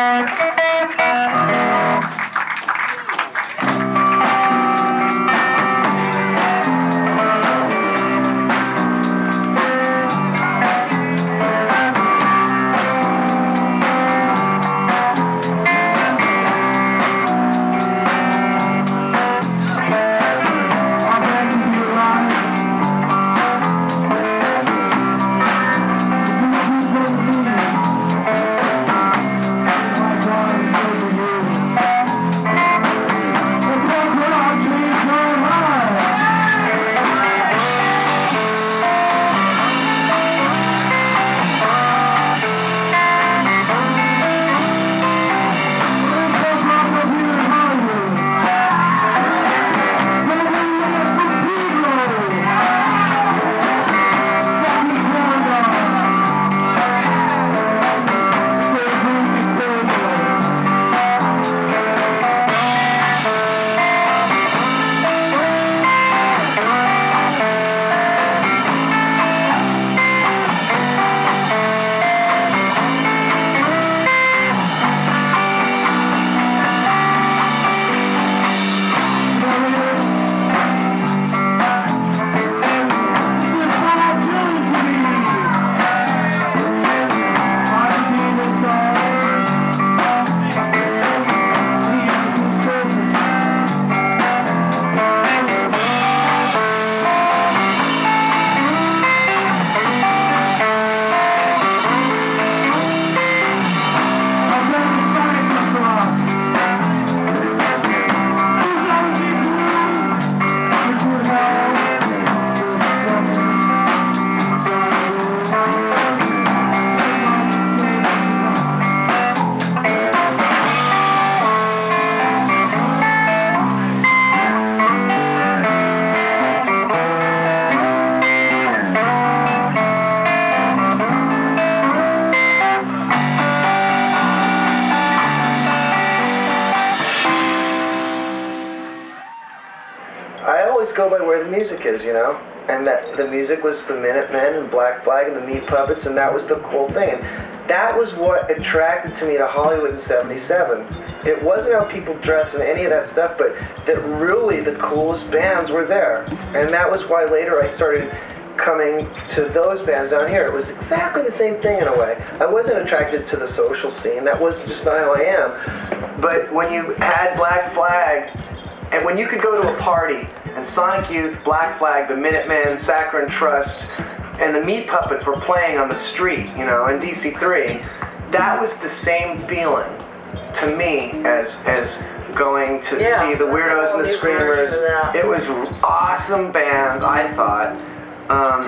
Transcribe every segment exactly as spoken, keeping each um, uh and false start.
Go by where the music is, you know, and that the music was the Minutemen and Black Flag and the Meat Puppets, and that was the cool thing. And that was what attracted to me to Hollywood in seventy-seven. It wasn't how people dress and any of that stuff, but that really the coolest bands were there. And that was why later I started coming to those bands down here. It was exactly the same thing in a way. I wasn't attracted to the social scene. That was just not how I am. But when you had Black Flag, and when you could go to a party and Sonic Youth, Black Flag, the Minutemen, Saccharine Trust, and the Meat Puppets were playing on the street, you know, in D C three, that was the same feeling to me as as going to yeah, see the Weirdos and the Screamers. It was awesome bands, I thought, um,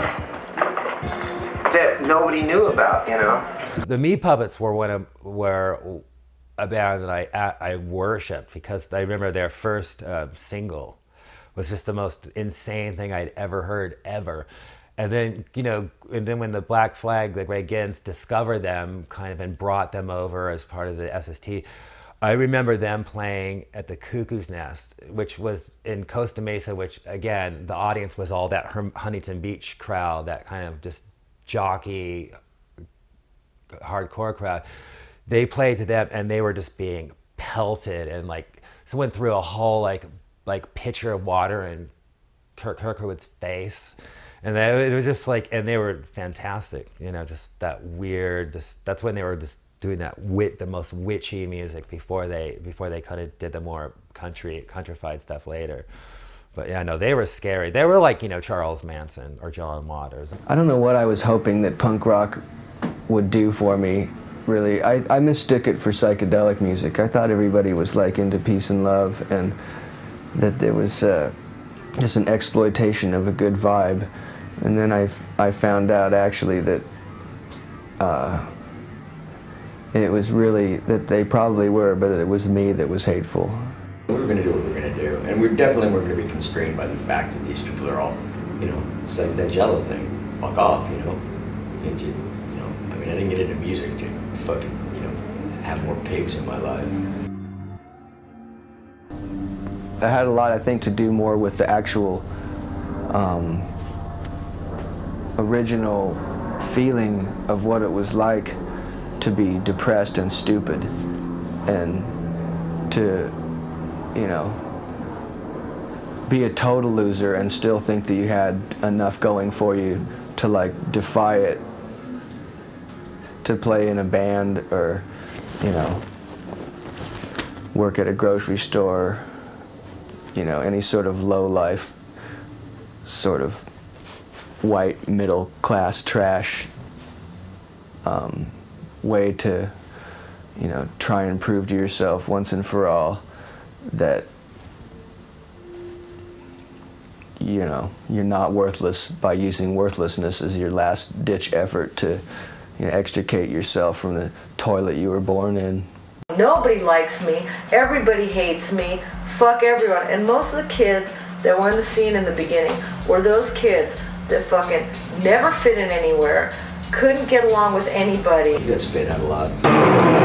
that nobody knew about, you know. The Meat Puppets were one of were. a band that I I worshipped, because I remember their first uh, single was just the most insane thing I'd ever heard ever. And then, you know, and then when the Black Flag, the Greg Gins, discovered them kind of and brought them over as part of the S S T, I remember them playing at the Cuckoo's Nest, which was in Costa Mesa, which again, the audience was all that Huntington Beach crowd, that kind of just jockey, hardcore crowd. They played to them and they were just being pelted, and like someone threw a whole like like pitcher of water in Curt Kirkwood's face, and they, it was just like, and they were fantastic, you know, just that weird. Just, that's when they were just doing that wit, the most witchy music before they before they kind of did the more country countrified stuff later. But yeah, no, they were scary. They were like, you know, Charles Manson or John Waters. I don't know what I was hoping that punk rock would do for me. Really, I, I mistook it for psychedelic music. I thought everybody was like into peace and love, and that there was uh, just an exploitation of a good vibe. And then I, I found out actually that uh, it was really, that they probably were, but it was me that was hateful. We were going to do what we were going to do, and we definitely weren't going to be constrained by the fact that these people are all, you know, it's like that Jello thing, fuck off, you know. And you, you know, I mean, I didn't get into music to fucking, you know, have more pigs in my life. It had a lot, I think, to do more with the actual um, original feeling of what it was like to be depressed and stupid, and to, you know, be a total loser and still think that you had enough going for you to like defy it, to play in a band or, you know, work at a grocery store, you know, any sort of low life, sort of white middle class trash um, way to, you know, try and prove to yourself once and for all that, you know, you're not worthless by using worthlessness as your last ditch effort to, you know, extricate yourself from the toilet you were born in. Nobody likes me, everybody hates me, fuck everyone. And most of the kids that were in the scene in the beginning were those kids that fucking never fit in anywhere, couldn't get along with anybody. You got spit out a lot.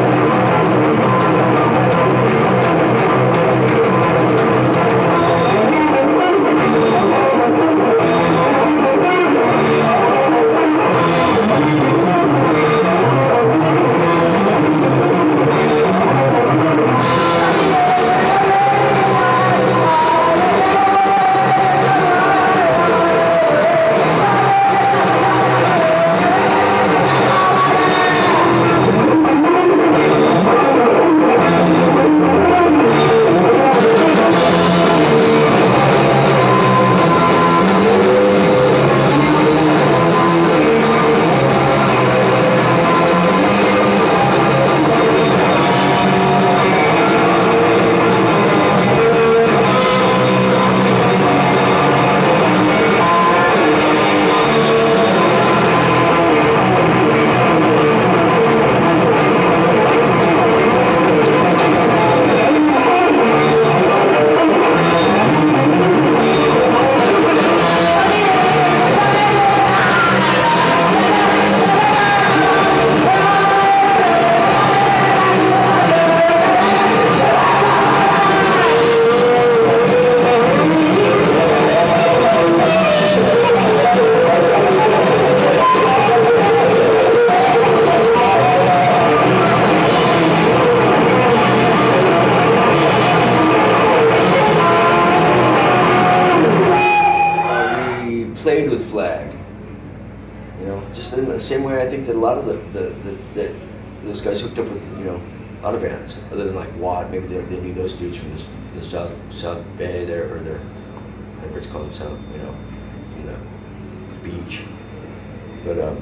Same way I think that a lot of the, the, the, the those guys hooked up with, you know, a lot of bands, other than like Watt, maybe they, they knew those dudes from the, from the South South Bay there, or their, whatever it's called, South, you know, from the beach. But um,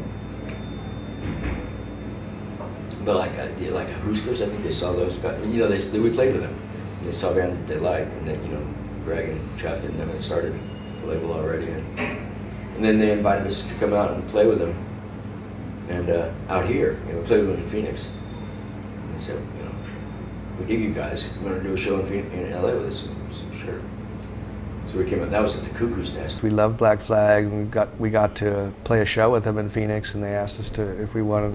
but like uh, yeah, like Huskers, I think they saw those guys. You know, they, they we played with them. And they saw bands that they liked, and then, you know, Greg and Chuck and them had started the label already, and and then they invited us to come out and play with them. And uh, out here, you know, we played with them in Phoenix. And they said, you know, we dig you guys. You want to do a show in, Phoenix, in L A with us? So, sure. So we came out. That was at the Cuckoo's Nest. We loved Black Flag, and we got we got to play a show with them in Phoenix, and they asked us to if we wanted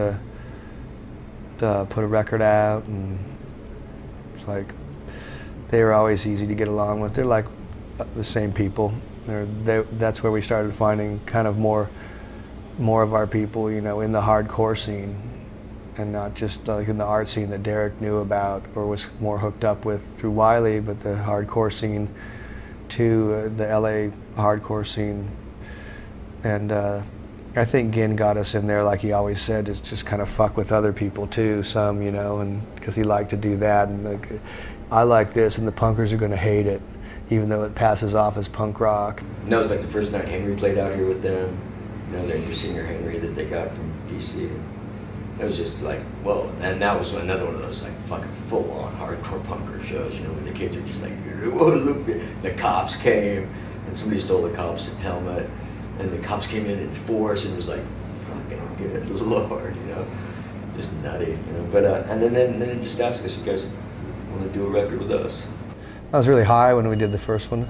to uh, put a record out, and it's like they were always easy to get along with. They're like the same people. They're, they, that's where we started finding kind of more. more of our people, you know, in the hardcore scene, and not just like in the art scene that Derek knew about or was more hooked up with through Wiley, but the hardcore scene too, uh, the L A hardcore scene. And uh, I think Ginn got us in there, like he always said, is just kind of fuck with other people too, some, you know, and because he liked to do that. And like, I like this, and the punkers are going to hate it, even though it passes off as punk rock. And that was like the first night Henry played out here with them. You know, their new singer Henry that they got from D C. It was just like, whoa. And that was another one of those like fucking full-on hardcore punker shows, you know, where the kids are just like, whoa, look. The cops came, and somebody stole the cop's helmet, and the cops came in in force, and it was like, fucking good Lord, you know, just nutty, you know. But uh, and then then then it just asked us, you guys want to do a record with us? I was really high when we did the first one.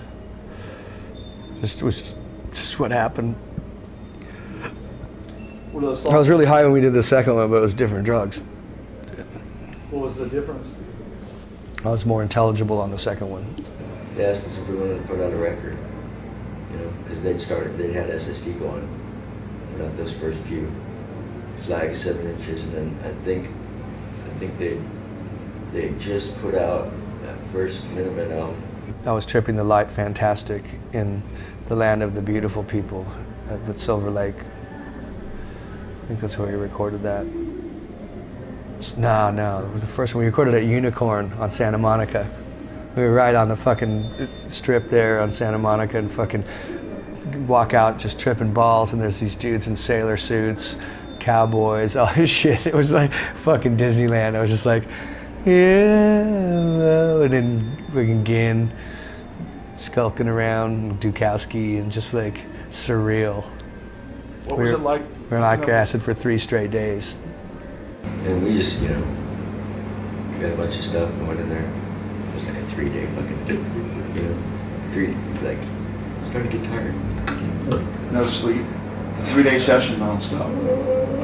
Just it was just, just what happened. What are those I songs? was really high when we did the second one, but it was different drugs. What was the difference? I was more intelligible on the second one. They asked us if we wanted to put out a record, you know, because they'd started, they'd had S S D going, put out those first few Flag seven inches, and then I think, I think they they just put out that first Minutemen album. I was tripping the light fantastic in the land of the beautiful people at, at Silver Lake. I think that's where we recorded that. No, no, the first one we recorded at Unicorn on Santa Monica. We were right on the fucking strip there on Santa Monica and fucking walk out just tripping balls, and there's these dudes in sailor suits, cowboys, all this shit. It was like fucking Disneyland. I was just like, yeah, and then fucking Ginn skulking around, Dukowski, and just like surreal. What we was were, it like? We were on Lactic Acid for three straight days. And we just, you know, we got a bunch of stuff and went in there. It was like a three day fucking, you know, three, like, started to get tired. No sleep. Three day session non-stop.